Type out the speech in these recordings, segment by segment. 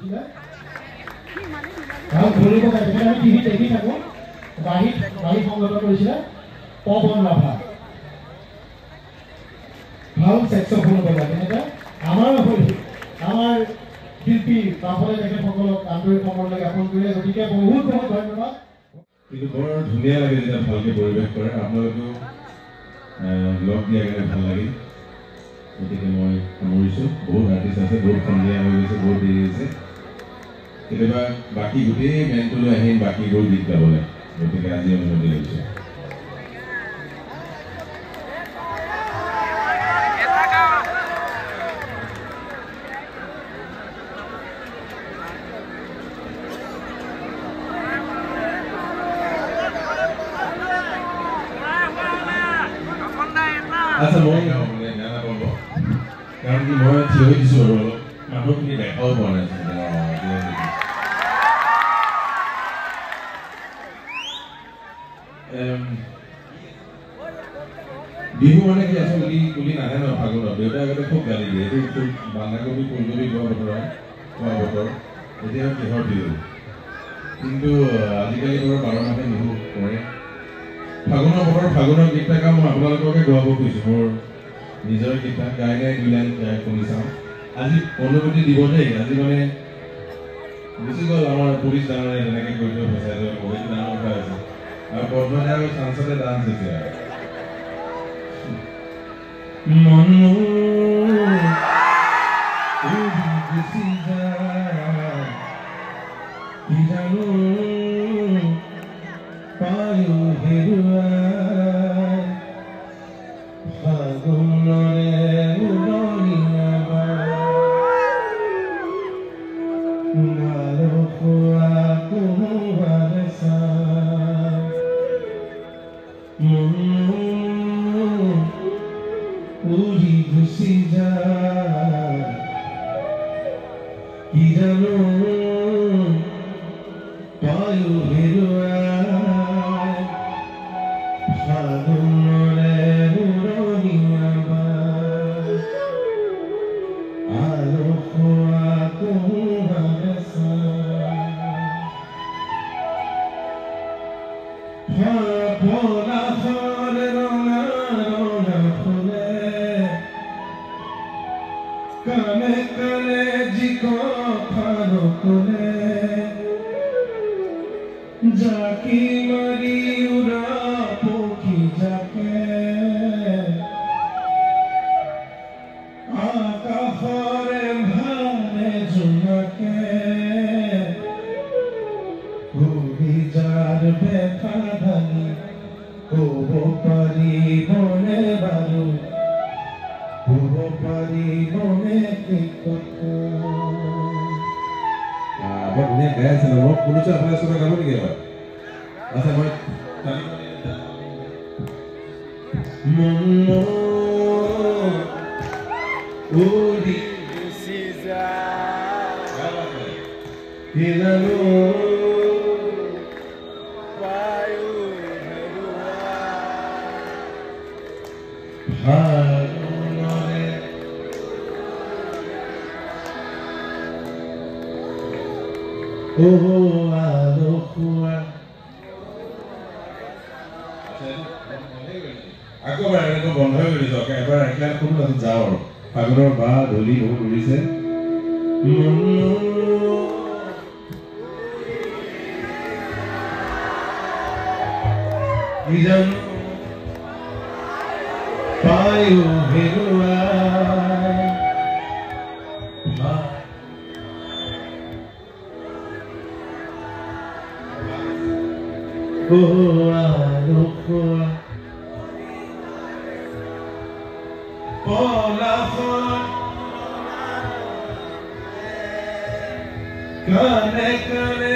কৰিছিলে আৰু ধৰিব কাৰণে আমি টিভিত দেখি থাকোঁ বাঁহীত সংগত কৰিছিলে পৱন ৰাভা ভাল চেক্সফোন বজা তেনেকৈ আমাৰ শিল্পী বাফলে তেখেতসকলক আন্তৰিক সম্বৰ্ধনা জ্ঞাপন কৰিলে গতিকে বহুত বহুত ধন্যবাদ কিন্তু বৰ ধুনীয়া লাগে যেতিয়া ভালকৈ পৰিৱেশ কৰে আপোনালোকেও লগ দিয়া কাৰণে ভাল লাগিল গতিকে মই সামৰিছোঁ বহুত আৰ্টিষ্ট আছে বহুত সন্ধিয়া হৈ গৈছে বহুত দেৰি হৈছে কেতিয়াবা বাকী গোটেই বেণ্ডটোলৈ আহিম বাকীবোৰ গীত গাবলৈ গতিকে আজি অনুমতি লৈছোঁ আচ্ছা মই বেয়া নাপাব কাৰণ কি মই থিয় হৈ দিছোঁ আৰু অলপ মানুহখিনি দেখাও পোৱা নাই বিহু মানে কি আছে বুলি নাহে ন ফাগুনত দেউতাই আগতে খুব গালি দিয়ে এইটো বন্ধাকবি ফুলকবি খোৱা বতৰ এতিয়া কিহৰ বিহু কিন্তু আজিকালি বাৰু 12 মাহে বিহু কৰে ফাগুনৰ বতৰ ফাগুনৰ গীত এটা মই আপোনালোককে গোৱাব খুজিছোঁ মোৰ নিজৰ গীত গাই গাই 2 লাইন শুনি চাওঁ আজি অনুমতি দিব দেই আজি মানে গুচি গ'ল আমাৰ পুলিচ ডাঙৰে তেনেকৈ কৰি থৈ ফচাই থৈ বহুত ডাঙৰ কথা আছে আৰু পদ্মজা আৰু চাঞ্চতে ডান্স হৈছে মনো গুচি যায় কি জানো পায়ো হেৰুৱাই ফাগুনৰে উৰণীয়া বাৰ খোৱা কোনোবাৰে চাই উৰি গুচি যায় কি জানো পায়ো হেৰুৱাই ফাগুনৰে উৰণীয়া বাৰ আৰু খোৱা কোনোবাৰে চাই পলাশৰ ৰঙা ৰঙা ফুলে কানে কানে যি কথা নকলে জাকি মাৰি উৰা পক্ষী জাকে আকাশৰে ভানে জোনাকে ঘূৰি যাৰ বেথা ধানি ক'ব পাৰিবনে বাৰু ক'ব পাৰিবনে কি কথা বৰ ধুনীয়া গাই আছে ন মই শুনিছোঁ আপোনাৰ ওচৰত গাব নেকি এবাৰ আচ্ছা মই মনো উৰি গুচি যায় কি জানো পায়ো হেৰুৱাই ফাগুনৰে আৰু খোৱা আকৌ এনেকৈ বন্ধ হৈ গ'লি যাওক এবাৰ একেবাৰে কোনো আজি যাওঁ আৰু ফাগুনৰ বা ধূলি বহুত উৰিছে কি জানো পায়ো হেৰুৱাই আৰু খোৱা পলাশৰ কানে কানে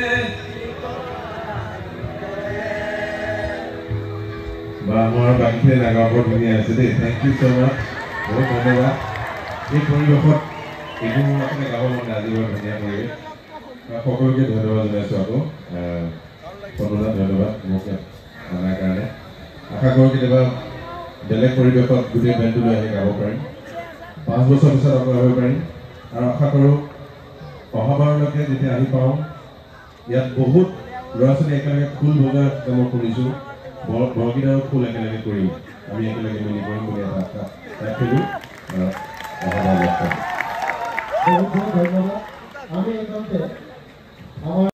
বা মোৰ বাকীখিনি নাগাওঁ বৰ ধুনীয়া আছে দেই থেংক ইউ ছ' মাছ বহুত ধন্যবাদ এই পৰিৱেশত এইবোৰ আপুনি গাব মন আজি বৰ ধুনীয়া পৰিৱেশ সকলোকে ধন্যবাদ জনাইছোঁ আকৌ পদ্মজা ধন্যবাদ মোক অনাৰ কাৰণে আশা কৰোঁ কেতিয়াবা বেলেগ পৰিৱেশত গোটেই বেণ্ডটো লৈ আহি গাব পাৰিম 5 বছৰ পিছত আকৌ গাব পাৰিম আৰু আশা কৰোঁ অহাবাৰলৈকে যেতিয়া আহি পাওঁ ইয়াত বহুত ল'ৰা ছোৱালী একেলগে খোল বজোৱা মই শুনিছোঁ বৰগীতৰ খোল একেলগে কৰিম আমি একেলগে মিলি কৰিম বুলি এটা আশা ৰাখিলোঁ অহাবাৰ লগ পাম। বহুত বহুত ধন্যবাদ। আমি একদম